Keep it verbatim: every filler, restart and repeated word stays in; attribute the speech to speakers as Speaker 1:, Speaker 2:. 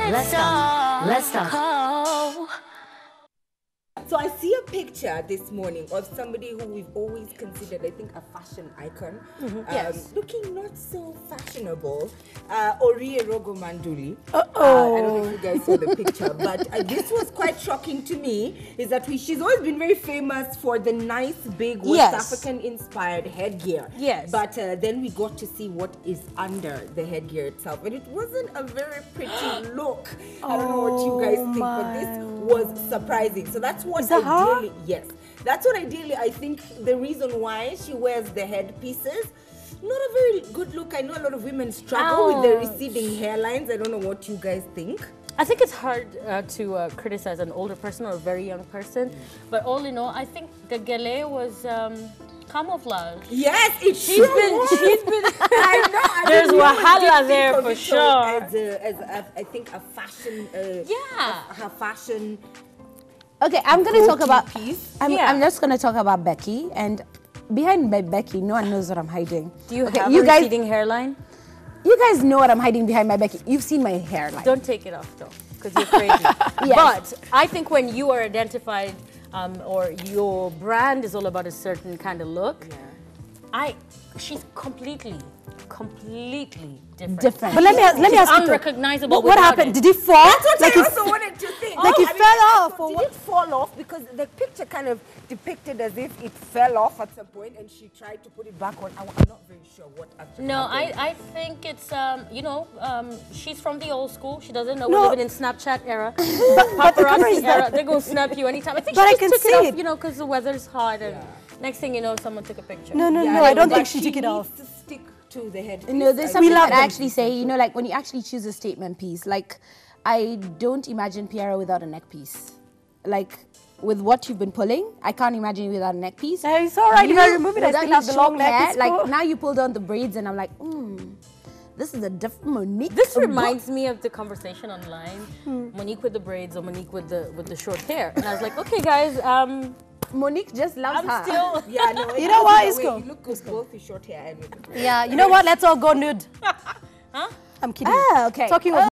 Speaker 1: Let's talk. Let's talk.
Speaker 2: So I see a picture this morning of somebody who we've always considered, I think, a fashion icon. Mm-hmm. um,
Speaker 3: Yes.
Speaker 2: Looking not so fashionable. Uh, Orie Rogo Manduli.
Speaker 3: Uh-oh.
Speaker 2: Uh, I don't know if you guys saw the picture, but uh, this was quite shocking to me, is that we, she's always been very famous for the nice, big West
Speaker 3: Yes.
Speaker 2: African-inspired headgear.
Speaker 3: Yes.
Speaker 2: But uh, then we got to see what is under the headgear itself. And it wasn't a very pretty look. I don't know what you guys think, but this was surprising. So that's what
Speaker 3: Is that her?
Speaker 2: ideally, yes, that's what ideally I think the reason why she wears the headpieces. Not a very good look. I know a lot of women struggle
Speaker 1: Ouch.
Speaker 2: with the receding hairlines. I don't know what you guys think.
Speaker 1: I think it's hard uh, to uh, criticize an older person or a very young person, but all in all, I think the gele was um, camouflage.
Speaker 2: Yes, it's
Speaker 1: She's been, she's been.
Speaker 2: I know. I
Speaker 1: There's
Speaker 2: didn't even
Speaker 1: wahala
Speaker 2: think
Speaker 1: there
Speaker 2: of
Speaker 1: for
Speaker 2: it so
Speaker 1: sure.
Speaker 2: As, a, as a, I think a fashion. Uh,
Speaker 1: Yeah.
Speaker 2: a- Her fashion.
Speaker 4: Okay, I'm going to talk
Speaker 2: go-to
Speaker 4: about.
Speaker 2: piece.
Speaker 4: I'm,
Speaker 1: Yeah.
Speaker 4: I'm just going to talk about Becky, and behind Be- Becky, no one knows what I'm hiding.
Speaker 1: Do you
Speaker 4: okay,
Speaker 1: have
Speaker 4: you
Speaker 1: a
Speaker 4: guys,
Speaker 1: receding hairline?
Speaker 4: you guys know what I'm hiding behind my Becky. You've seen my hairline.
Speaker 1: Don't take it off though, because you're crazy.
Speaker 4: Yes.
Speaker 1: But I think when you are identified um, or your brand is all about a certain kind of look,
Speaker 2: Yeah.
Speaker 1: I, she's completely, completely different.
Speaker 4: Different.
Speaker 3: But let me let me
Speaker 1: She's
Speaker 3: ask you.
Speaker 1: unrecognizable
Speaker 3: What, what
Speaker 1: without
Speaker 3: happened?
Speaker 1: it.
Speaker 3: Did he fall?
Speaker 2: That's what
Speaker 3: like
Speaker 2: I
Speaker 3: he
Speaker 2: also
Speaker 3: f-
Speaker 2: wanted to think.
Speaker 3: Like he
Speaker 2: I mean,
Speaker 3: fell off, or
Speaker 2: Did
Speaker 3: what?
Speaker 2: it fall off? Because the picture kind of depicted as if it fell off at some point and she tried to put it back on. I- I'm not very sure what actually
Speaker 1: No, I,
Speaker 2: happened.
Speaker 1: I think it's, um, you know, um, she's from the old school. She doesn't know
Speaker 3: No.
Speaker 1: we're living in Snapchat era.
Speaker 3: but the camera
Speaker 1: Paparazzi
Speaker 3: is there.
Speaker 1: era. They're going to snap you anytime. I think
Speaker 3: But
Speaker 1: she
Speaker 3: I
Speaker 1: just
Speaker 3: can
Speaker 1: took
Speaker 3: see
Speaker 1: it off,
Speaker 3: it.
Speaker 1: you know, because the weather's hot. And next thing you know, someone took a picture.
Speaker 3: No, no,
Speaker 2: Yeah,
Speaker 3: no. I don't
Speaker 2: but
Speaker 3: think she took it
Speaker 2: needs
Speaker 3: off.
Speaker 2: to stick to the head.
Speaker 4: No, there's
Speaker 2: I
Speaker 4: something
Speaker 3: love
Speaker 4: that I
Speaker 3: them.
Speaker 4: actually say, you know, like when you actually choose a statement piece, like I don't imagine Piera without a neck piece. Like with what you've been pulling, I can't imagine you without a neck piece.
Speaker 3: Hey, it's all right. If I remove it, I
Speaker 4: without
Speaker 3: still have
Speaker 4: your
Speaker 3: the long
Speaker 4: short
Speaker 3: neck.
Speaker 4: hair,
Speaker 3: It's
Speaker 4: like
Speaker 3: cool.
Speaker 4: now you pull down the braids and I'm like, hmm, this is a different Monique.
Speaker 1: This
Speaker 4: Oh,
Speaker 1: reminds me of the conversation online.
Speaker 3: Hmm.
Speaker 1: Monique with the braids or Monique with the with the short hair. And I was like, okay, guys, um,
Speaker 4: Monique just loves
Speaker 1: I'm
Speaker 4: her.
Speaker 1: still.
Speaker 2: Yeah, no.
Speaker 3: You know what? It's
Speaker 2: Way,
Speaker 3: cool.
Speaker 2: You look good both with short hair and with the
Speaker 3: Yeah, you know what? Let's all go nude.
Speaker 1: Huh?
Speaker 3: I'm kidding.
Speaker 4: Ah, okay.
Speaker 3: Talking of